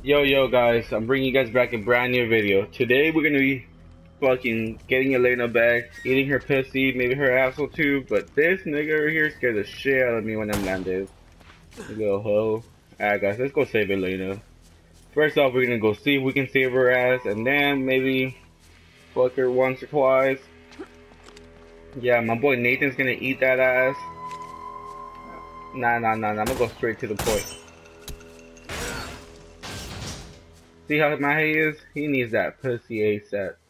Yo guys, I'm bringing you guys back a brand new video. Today we're gonna be fucking getting Elena back, eating her pussy, maybe her asshole too, but this nigga over here scared the shit out of me when I'm landed. You little hoe. Alright guys, let's go save Elena. First off, we're gonna go see if we can save her ass, and then maybe fuck her once or twice. Yeah, my boy Nathan's gonna eat that ass. Nah, I'm gonna go straight to the point. See how my he is? He needs that pussy ASAP.